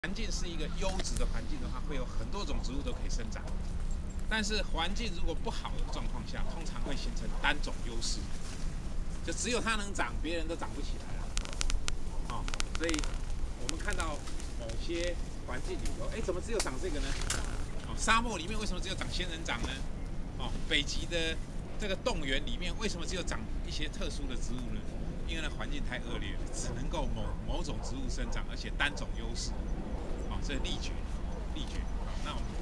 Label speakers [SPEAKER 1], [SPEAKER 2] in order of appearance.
[SPEAKER 1] 环境是一个优质的环境的话，会有很多种植物都可以生长。但是环境如果不好的状况下，通常会形成单种优势，就只有它能长，别人都长不起来了。哦，所以我们看到某些环境里头，哎，怎么只有长这个呢？哦，沙漠里面为什么只有长仙人掌呢？哦，北极的这个冻原里面为什么只有长一些特殊的植物呢？因为呢环境太恶劣了，只能够某种植物生长，而且单种优势。哦，这是力学。好，那我们